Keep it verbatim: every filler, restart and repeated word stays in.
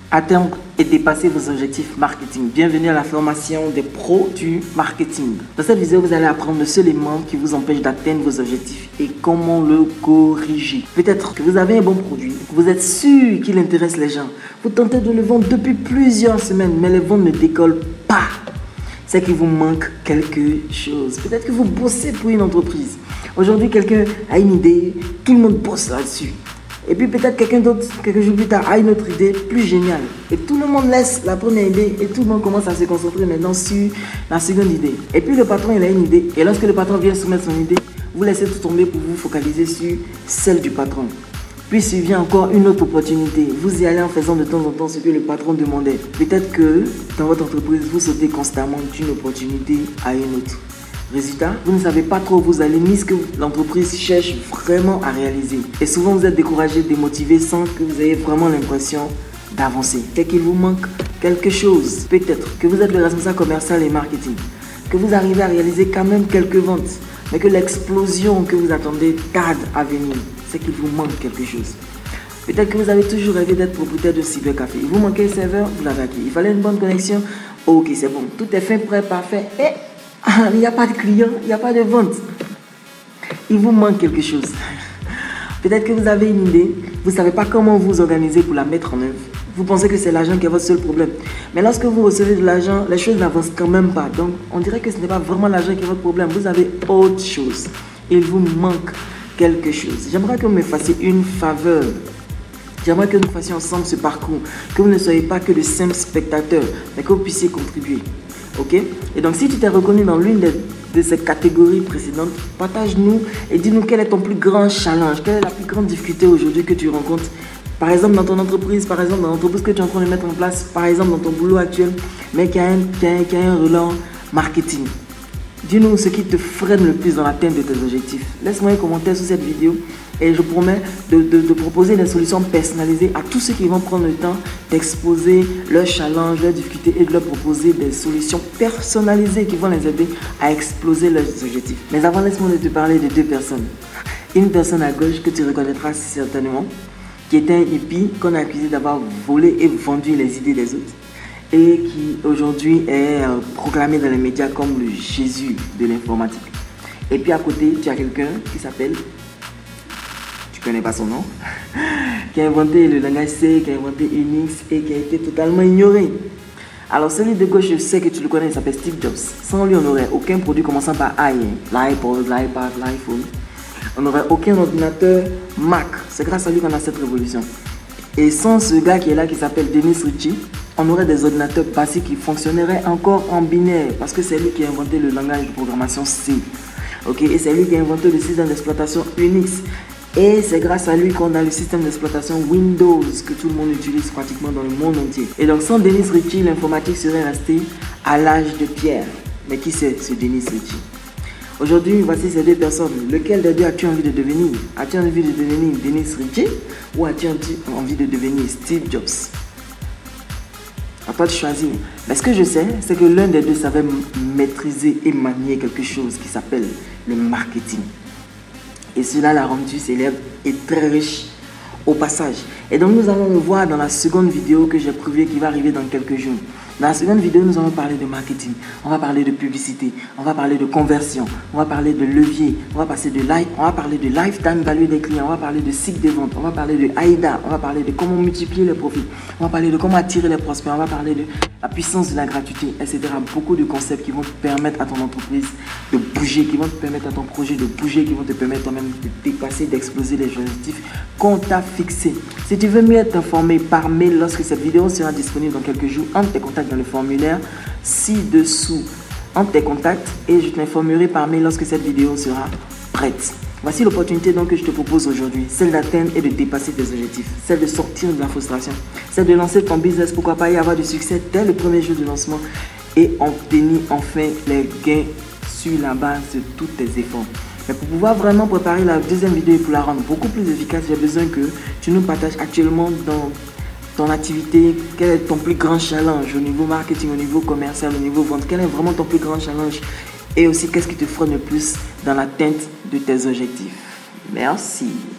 Atteindre et dépasser vos objectifs marketing. Bienvenue à la formation des pros du marketing. Dans cette vidéo, vous allez apprendre le seul élément qui vous empêche d'atteindre vos objectifs et comment le corriger. Peut-être que vous avez un bon produit, vous êtes sûr qu'il intéresse les gens. Vous tentez de le vendre depuis plusieurs semaines, mais les ventes ne décollent pas. C'est qu'il vous manque quelque chose. Peut-être que vous bossez pour une entreprise. Aujourd'hui, quelqu'un a une idée, tout le monde bosse là-dessus. Et puis peut-être quelqu'un d'autre, quelques jours plus tard, a une autre idée plus géniale. Et tout le monde laisse la première idée et tout le monde commence à se concentrer maintenant sur la seconde idée. Et puis le patron, il a une idée. Et lorsque le patron vient soumettre son idée, vous laissez tout tomber pour vous focaliser sur celle du patron. Puis s'il vient encore une autre opportunité, vous y allez en faisant de temps en temps ce que le patron demandait. Peut-être que dans votre entreprise, vous sautez constamment d'une opportunité à une autre. Résultat, vous ne savez pas trop où vous allez ni ce que l'entreprise cherche vraiment à réaliser. Et souvent, vous êtes découragé, démotivé sans que vous ayez vraiment l'impression d'avancer. C'est qu'il vous manque quelque chose. Peut-être que vous êtes le responsable commercial et marketing, que vous arrivez à réaliser quand même quelques ventes, mais que l'explosion que vous attendez tarde à venir. C'est qu'il vous manque quelque chose. Peut-être que vous avez toujours rêvé d'être propriétaire de cybercafé. Il vous manquait un serveur, vous l'avez acquis. Il fallait une bonne connexion. Ok, c'est bon. Tout est fait, prêt, parfait. Et il n'y a pas de clients, il n'y a pas de vente. Il vous manque quelque chose. Peut-être que vous avez une idée, vous ne savez pas comment vous organiser pour la mettre en œuvre. Vous pensez que c'est l'argent qui est votre seul problème. Mais lorsque vous recevez de l'argent, les choses n'avancent quand même pas. Donc, on dirait que ce n'est pas vraiment l'argent qui est votre problème. Vous avez autre chose. Il vous manque quelque chose. J'aimerais que vous me fassiez une faveur. J'aimerais que nous fassions ensemble ce parcours. Que vous ne soyez pas que de simples spectateurs, mais que vous puissiez contribuer. Ok? Et donc, si tu t'es reconnu dans l'une de, de ces catégories précédentes, partage-nous et dis-nous quel est ton plus grand challenge, quelle est la plus grande difficulté aujourd'hui que tu rencontres. Par exemple, dans ton entreprise, par exemple, dans l'entreprise que tu es en train de mettre en place, par exemple, dans ton boulot actuel, mais qui a un, qui a, qui a un relent marketing. Dis-nous ce qui te freine le plus dans l'atteinte de tes objectifs. Laisse-moi un commentaire sur cette vidéo et je promets de, de, de proposer des solutions personnalisées à tous ceux qui vont prendre le temps d'exposer leurs challenges, leurs difficultés et de leur proposer des solutions personnalisées qui vont les aider à exploser leurs objectifs. Mais avant, laisse-moi te parler de deux personnes. Une personne à gauche que tu reconnaîtras certainement, qui était un hippie qu'on a accusé d'avoir volé et vendu les idées des autres, et qui aujourd'hui est euh, proclamé dans les médias comme le Jésus de l'informatique. Et puis à côté, tu as quelqu'un qui s'appelle, tu connais pas son nom, qui a inventé le langage C, qui a inventé Unix et qui a été totalement ignoré. Alors celui de gauche, je sais que tu le connais, il s'appelle Steve Jobs. Sans lui, on n'aurait aucun produit commençant par I, l'iPod, l'iPad, l'iPhone. On n'aurait aucun ordinateur Mac. C'est grâce à lui qu'on a cette révolution. Et sans ce gars qui est là, qui s'appelle Dennis Ritchie, on aurait des ordinateurs basiques qui fonctionneraient encore en binaire parce que c'est lui qui a inventé le langage de programmation C. Ok, et c'est lui qui a inventé le système d'exploitation Unix. Et c'est grâce à lui qu'on a le système d'exploitation Windows que tout le monde utilise pratiquement dans le monde entier. Et donc sans Dennis Ritchie, l'informatique serait restée à l'âge de pierre. Mais qui c'est ce Dennis Ritchie? Aujourd'hui, voici ces deux personnes. Lequel des deux as-tu envie de devenir? As-tu envie de devenir Dennis Ritchie ou as-tu envie de devenir Steve Jobs? À toi de choisir. Mais ce que je sais, c'est que l'un des deux savait maîtriser et manier quelque chose qui s'appelle le marketing. Et cela l'a rendu célèbre et très riche au passage. Et donc nous allons le voir dans la seconde vidéo que j'ai prévue qui va arriver dans quelques jours. Dans la seconde vidéo, nous allons parler de marketing, on va parler de publicité, on va parler de conversion, on va parler de levier, on va passer de live, on va parler de lifetime value des clients, on va parler de cycle de vente, on va parler de AIDA, on va parler de comment multiplier les profits, on va parler de comment attirer les prospects, on va parler de la puissance de la gratuité, et cetera. Beaucoup de concepts qui vont te permettre à ton entreprise de bouger, qui vont te permettre à ton projet de bouger, qui vont te permettre toi-même de dépasser, d'exploser les objectifs qu'on t'a fixés. Si tu veux mieux être informé par mail lorsque cette vidéo sera disponible dans quelques jours, entre tes contacts dans le formulaire ci-dessous, entre tes contacts et je t'informerai par mail lorsque cette vidéo sera prête. Voici l'opportunité donc que je te propose aujourd'hui, celle d'atteindre et de dépasser tes objectifs, celle de sortir de la frustration, celle de lancer ton business, pourquoi pas y avoir du succès dès le premier jour de lancement et obtenir enfin les gains sur la base de tous tes efforts. Mais pour pouvoir vraiment préparer la deuxième vidéo et pour la rendre beaucoup plus efficace, j'ai besoin que tu nous partages actuellement dans ton activité, quel est ton plus grand challenge au niveau marketing, au niveau commercial, au niveau vente, quel est vraiment ton plus grand challenge et aussi qu'est-ce qui te freine le plus dans l'atteinte de tes objectifs. Merci.